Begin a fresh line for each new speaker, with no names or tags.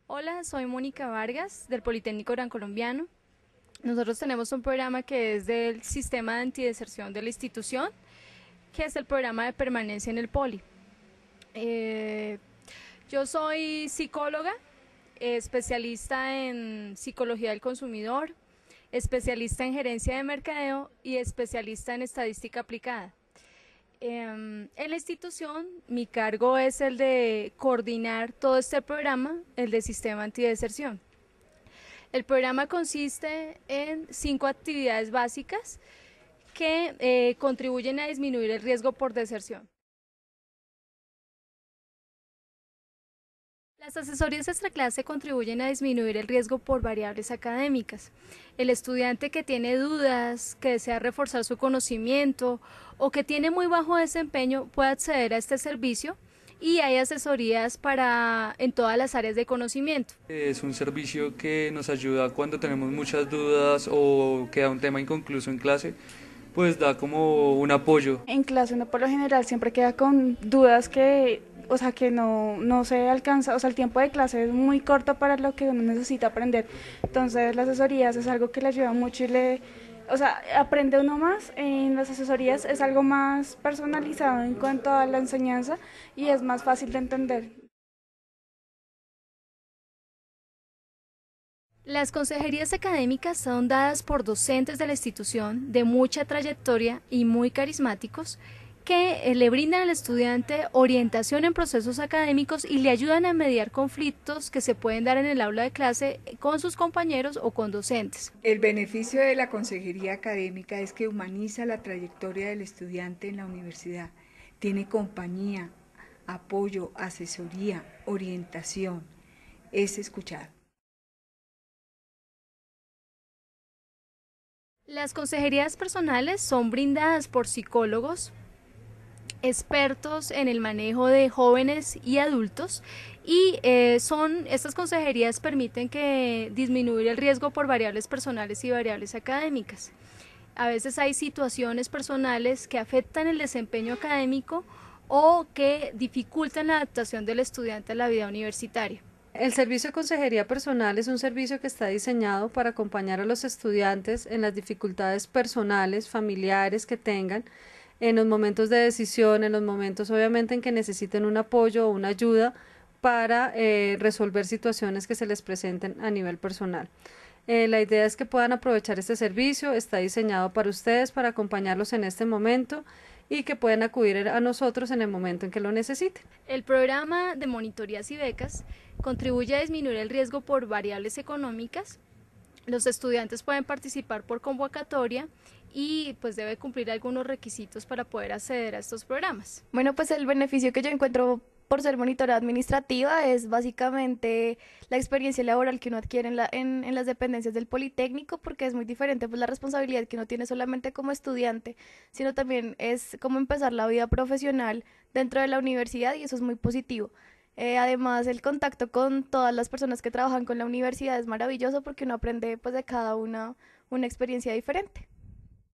Hola, soy Mónica Vargas del Politécnico Gran Colombiano. Nosotros tenemos un programa que es del sistema de antideserción de la institución, que es el programa de permanencia en el Poli. Eh, yo soy psicóloga, especialista en psicología del consumidor, especialista en gerencia de mercadeo y especialista en estadística aplicada. En la institución, mi cargo es el de coordinar todo este programa, el de sistema antideserción. El programa consiste en 5 actividades básicas que contribuyen a disminuir el riesgo por deserción. Las asesorías extraclase contribuyen a disminuir el riesgo por variables académicas. El estudiante que tiene dudas, que desea reforzar su conocimiento o que tiene muy bajo desempeño puede acceder a este servicio y hay asesorías en todas las áreas de conocimiento.
Es un servicio que nos ayuda cuando tenemos muchas dudas o queda un tema inconcluso en clase, pues da como un apoyo.
En clase uno por lo general siempre queda con dudas que no se alcanza, el tiempo de clase es muy corto para lo que uno necesita aprender. Entonces las asesorías es algo que le ayuda mucho aprende uno más. En las asesorías es algo más personalizado en cuanto a la enseñanza y es más fácil de entender.
Las consejerías académicas son dadas por docentes de la institución de mucha trayectoria y muy carismáticos que le brindan al estudiante orientación en procesos académicos y le ayudan a mediar conflictos que se pueden dar en el aula de clase con sus compañeros o con docentes.
El beneficio de la consejería académica es que humaniza la trayectoria del estudiante en la universidad. Tiene compañía, apoyo, asesoría, orientación. Es escuchado.
Las consejerías personales son brindadas por psicólogos, expertos en el manejo de jóvenes y adultos y estas consejerías permiten disminuir el riesgo por variables personales y variables académicas. A veces hay situaciones personales que afectan el desempeño académico o que dificultan la adaptación del estudiante a la vida universitaria.
El servicio de consejería personal es un servicio que está diseñado para acompañar a los estudiantes en las dificultades personales, familiares que tengan, en los momentos de decisión, en los momentos obviamente en que necesiten un apoyo o una ayuda para resolver situaciones que se les presenten a nivel personal. La idea es que puedan aprovechar este servicio, está diseñado para ustedes, para acompañarlos en este momento y que pueden acudir a nosotros en el momento en que lo necesiten.
El programa de monitorías y becas contribuye a disminuir el riesgo por variables económicas. Los estudiantes pueden participar por convocatoria y pues debe cumplir algunos requisitos para poder acceder a estos programas.
Bueno, pues el beneficio que yo encuentro por ser monitora administrativa es básicamente la experiencia laboral que uno adquiere en las dependencias del Politécnico, porque es muy diferente pues la responsabilidad que uno tiene solamente como estudiante, sino también es como empezar la vida profesional dentro de la universidad y eso es muy positivo. Además, el contacto con todas las personas que trabajan con la universidad es maravilloso porque uno aprende pues de cada una experiencia diferente.